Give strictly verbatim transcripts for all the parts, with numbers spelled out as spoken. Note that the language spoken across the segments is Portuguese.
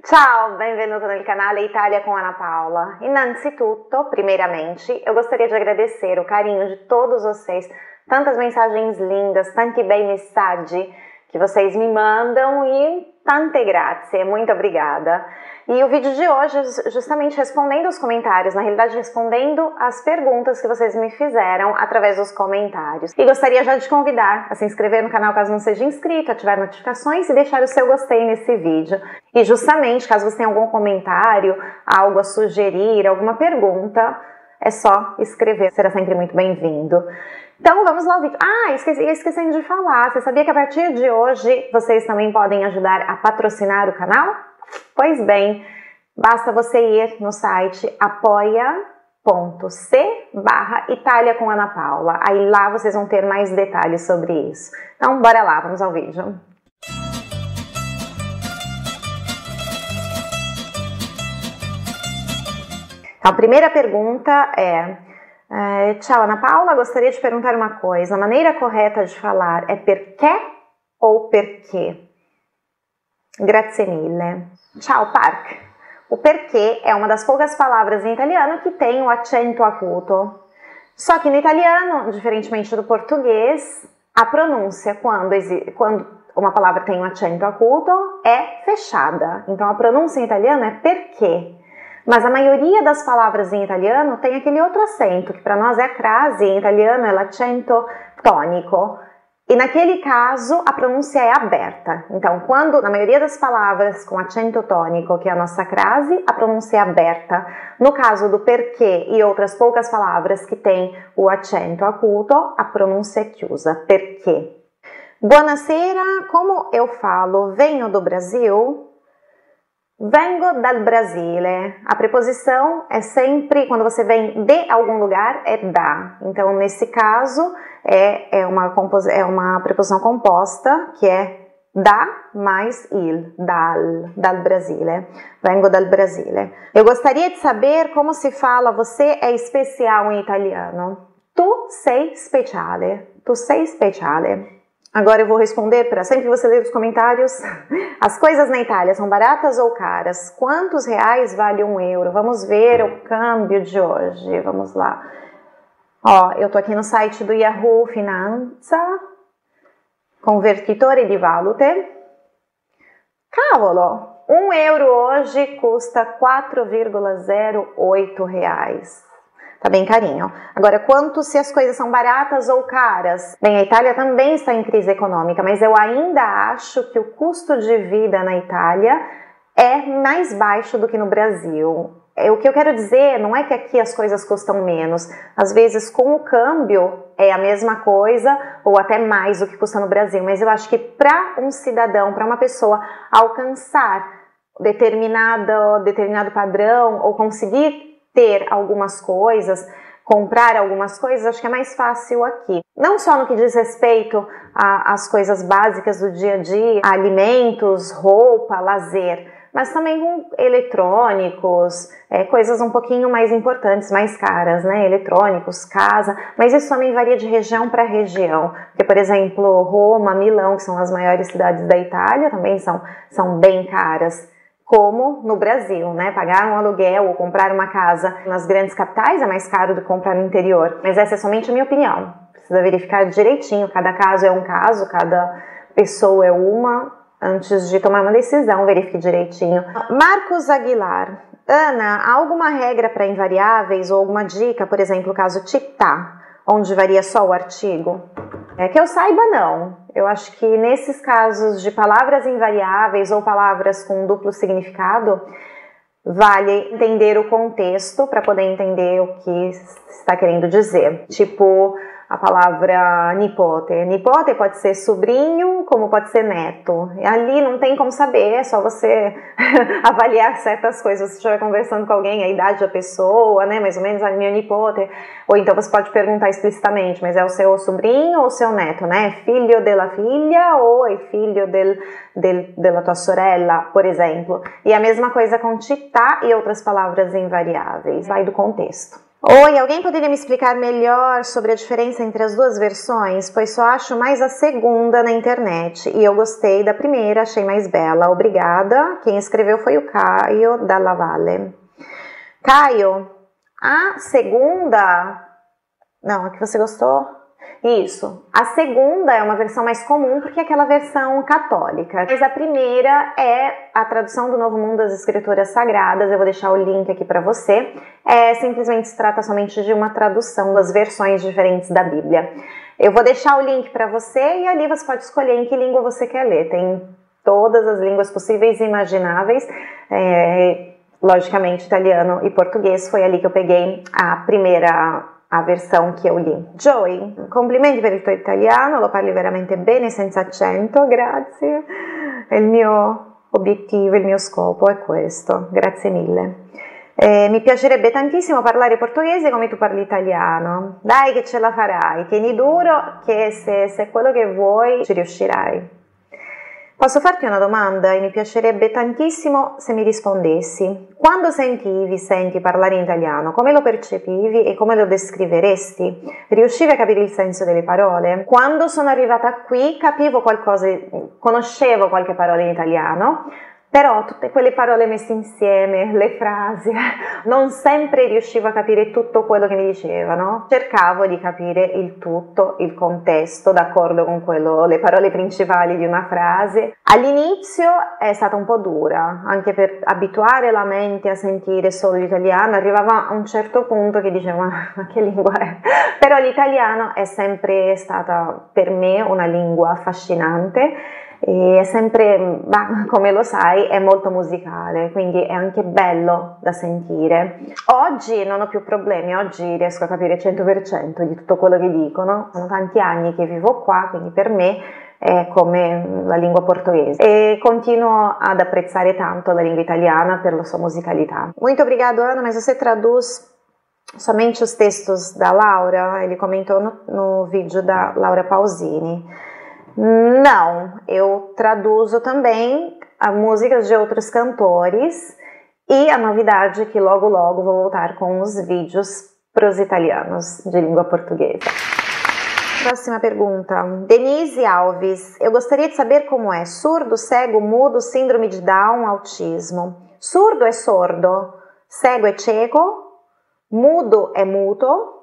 Ciao, benvenuto nel canale Italia com Ana Paula. Innanzitutto, primeiramente, eu gostaria de agradecer o carinho de todos vocês, tantas mensagens lindas, tanti bei messaggi que vocês me mandam e tante grazie, muito obrigada. E o vídeo de hoje é justamente respondendo os comentários, na realidade respondendo as perguntas que vocês me fizeram através dos comentários. E gostaria já de convidar a se inscrever no canal caso não seja inscrito, ativar notificações e deixar o seu gostei nesse vídeo. E justamente, caso você tenha algum comentário, algo a sugerir, alguma pergunta, é só escrever, será sempre muito bem-vindo. Então vamos lá ao vídeo. Ah, esqueci, esquecendo de falar, você sabia que a partir de hoje vocês também podem ajudar a patrocinar o canal? Pois bem, basta você ir no site apoia ponto c barra Itália com Ana Paula. Aí lá vocês vão ter mais detalhes sobre isso. Então bora lá, vamos ao vídeo. Então, a primeira pergunta é... Eh, ciao Ana Paula, gostaria de perguntar uma coisa. A maneira correta de falar é perché ou perché? Grazie mille. Ciao Park. O perché é uma das poucas palavras em italiano que tem o acento acuto. Só que no italiano, diferentemente do português, a pronúncia quando, quando uma palavra tem um acento acuto é fechada. Então a pronúncia em italiano é perché. Mas a maioria das palavras em italiano tem aquele outro acento, que para nós é a crase, em italiano é l'accento tônico. E naquele caso, a pronúncia é aberta. Então, quando, na maioria das palavras com acento tônico, que é a nossa crase, a pronúncia é aberta. No caso do perché e outras poucas palavras que têm o acento acuto, a pronúncia é chiusa, perché. Buonasera, como eu falo, venho do Brasil? Vengo dal Brasile. A preposição é sempre, quando você vem de algum lugar, é da. Então, nesse caso, é, é, uma, é uma preposição composta, que é da mais il, dal, dal Brasile. Vengo dal Brasile. Eu gostaria de saber como se fala você é especial em italiano. Tu sei speciale. Tu sei speciale. Agora eu vou responder para sempre que você ler os comentários. As coisas na Itália são baratas ou caras? Quantos reais vale um euro? Vamos ver o câmbio de hoje. Vamos lá. Ó, eu tô aqui no site do Yahoo Finanza. Convertitore di valute. Cavolo! Um euro hoje custa quatro vírgula zero oito reais. Tá bem carinho. Agora, quanto se as coisas são baratas ou caras? Bem, a Itália também está em crise econômica, mas eu ainda acho que o custo de vida na Itália é mais baixo do que no Brasil. O que eu quero dizer não é que aqui as coisas custam menos. Às vezes, com o câmbio, é a mesma coisa ou até mais do que custa no Brasil. Mas eu acho que para um cidadão, para uma pessoa alcançar determinado, determinado padrão ou conseguir ter algumas coisas, comprar algumas coisas, acho que é mais fácil aqui. Não só no que diz respeito às coisas básicas do dia a dia, alimentos, roupa, lazer, mas também com eletrônicos, é, coisas um pouquinho mais importantes, mais caras, né? Eletrônicos, casa, mas isso também varia de região para região. Porque, por exemplo, Roma, Milão, que são as maiores cidades da Itália, também são, são bem caras. Como no Brasil, né? Pagar um aluguel ou comprar uma casa nas grandes capitais é mais caro do que comprar no interior. Mas essa é somente a minha opinião. Precisa verificar direitinho, cada caso é um caso, cada pessoa é uma. Antes de tomar uma decisão, verifique direitinho. Marcos Aguilar. Ana, há alguma regra para invariáveis ou alguma dica, por exemplo, o caso città, onde varia só o artigo? É que eu saiba, não. Eu acho que nesses casos de palavras invariáveis ou palavras com duplo significado, vale entender o contexto para poder entender o que está querendo dizer. Tipo, a palavra nipote. Nipote pode ser sobrinho, como pode ser neto. E ali não tem como saber, é só você avaliar certas coisas. Se você estiver conversando com alguém, a idade da pessoa, né, mais ou menos, a minha nipote. Ou então você pode perguntar explicitamente, mas é o seu sobrinho ou o seu neto, né? Filho della figlia ou é filho del, del, della tua sorella, por exemplo. E a mesma coisa com città e outras palavras invariáveis. Vai do contexto. Oi, alguém poderia me explicar melhor sobre a diferença entre as duas versões? Pois só acho mais a segunda na internet e eu gostei da primeira, achei mais bela. Obrigada. Quem escreveu foi o Caio Dalla Valle. Caio, a segunda... Não, a que você gostou? Isso. A segunda é uma versão mais comum porque é aquela versão católica. Mas a primeira é a tradução do Novo Mundo das Escrituras Sagradas. Eu vou deixar o link aqui para você. É, simplesmente se trata somente de uma tradução das versões diferentes da Bíblia. Eu vou deixar o link para você e ali você pode escolher em que língua você quer ler. Tem todas as línguas possíveis e imagináveis. É, logicamente, italiano e português. Foi ali que eu peguei a primeira... a versão che io li. Joy, complimenti per il tuo italiano, lo parli veramente bene senza accento, grazie. Il mio obiettivo, il mio scopo è questo, grazie mille. Eh, mi piacerebbe tantissimo parlare portoghese come tu parli italiano. Dai che ce la farai, tieni duro che se, se è quello che vuoi ci riuscirai. Posso farti una domanda e mi piacerebbe tantissimo se mi rispondessi. Quando sentivi, senti parlare in italiano, come lo percepivi e come lo descriveresti? Riuscivi a capire il senso delle parole? Quando sono arrivata qui capivo qualcosa, conoscevo qualche parola in italiano, però tutte quelle parole messe insieme, le frasi, non sempre riuscivo a capire tutto quello che mi dicevano. Cercavo di capire il tutto, il contesto, d'accordo con quello, le parole principali di una frase. All'inizio è stata un po' dura, anche per abituare la mente a sentire solo l'italiano. Arrivava a un certo punto che dicevo, ma che lingua è? Però l'italiano è sempre stata per me una lingua affascinante. E è sempre, bah, come lo sai, è molto musicale, quindi è anche bello da sentire. Oggi non ho più problemi, oggi riesco a capire cento per cento di tutto quello che dicono. Sono tanti anni che vivo qua, quindi per me è come la lingua portoghese. E continuo ad apprezzare tanto la lingua italiana per la sua musicalità. Muito obrigado, Ana, mas você traduz somente os textos da Laura? Ele comentou no, no vídeo da Laura Pausini. Não, eu traduzo também as músicas de outros cantores e a novidade é que logo logo vou voltar com os vídeos para os italianos de língua portuguesa. Próxima pergunta. Denise Alves, eu gostaria de saber como é surdo, cego, mudo, síndrome de Down, autismo. Surdo é sordo, cego é cieco, mudo é muto.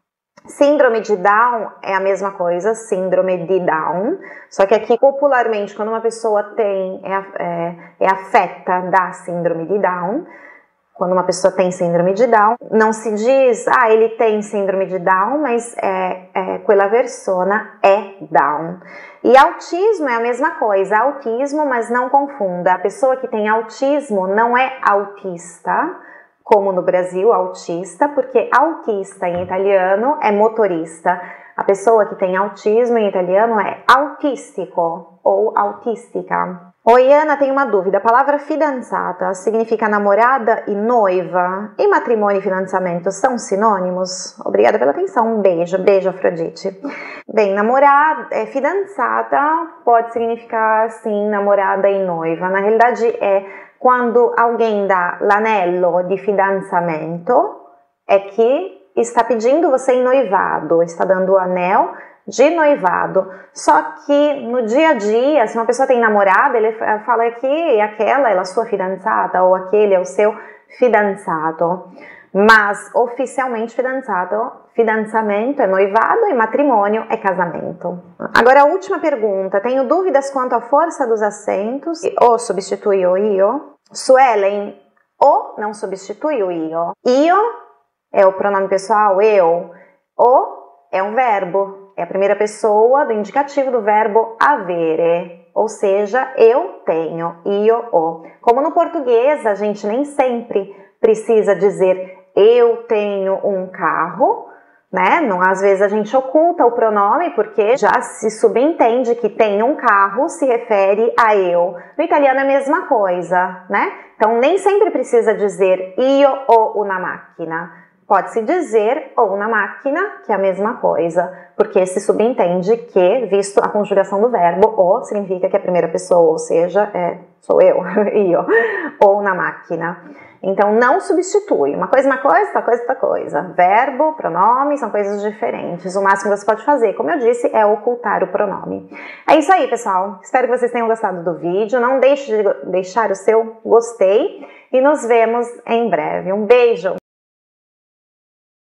Síndrome de Down é a mesma coisa, síndrome de Down, só que aqui popularmente quando uma pessoa tem, é, é, é afeta da síndrome de Down, quando uma pessoa tem síndrome de Down, não se diz, ah, ele tem síndrome de Down, mas é, é, quella persona é Down. E autismo é a mesma coisa, autismo, mas não confunda, a pessoa que tem autismo não é autista, como no Brasil, autista, porque autista em italiano é motorista. A pessoa que tem autismo em italiano é autistico ou autística. Oi, Ana, tenho uma dúvida. A palavra fidanzata significa namorada e noiva. E matrimônio e fidanzamento são sinônimos? Obrigada pela atenção. Um beijo. Beijo, Afrodite. Bem, namorada, é, fidanzata pode significar, sim, namorada e noiva. Na realidade, é quando alguém dá l'anello di fidanzamento, é que está pedindo você em noivado, está dando o anel de noivado. Só que no dia a dia, se uma pessoa tem namorada, ele fala que aquela é a sua fidanzata ou aquele é o seu fidanzato. Mas oficialmente fidanzato, fidanzamento é noivado e matrimônio é casamento. Agora a última pergunta, tenho dúvidas quanto à força dos acentos, o substitui o io? Suelen, o não substitui o io. Io é o pronome pessoal, eu. O é um verbo, é a primeira pessoa do indicativo do verbo avere, ou seja, eu tenho, io ho. Como no português a gente nem sempre precisa dizer eu tenho um carro, né? Não, às vezes a gente oculta o pronome porque já se subentende que tem um carro se refere a eu. No italiano é a mesma coisa, né? Então nem sempre precisa dizer io ho una macchina. Pode-se dizer ou na máquina, que é a mesma coisa, porque se subentende que, visto a conjugação do verbo, o significa que é a primeira pessoa, ou seja, é sou eu, io, ou na máquina. Então, não substitui. Uma coisa é uma coisa, outra coisa é outra coisa. Verbo, pronome, são coisas diferentes. O máximo que você pode fazer, como eu disse, é ocultar o pronome. É isso aí, pessoal. Espero que vocês tenham gostado do vídeo. Não deixe de deixar o seu gostei e nos vemos em breve. Um beijo!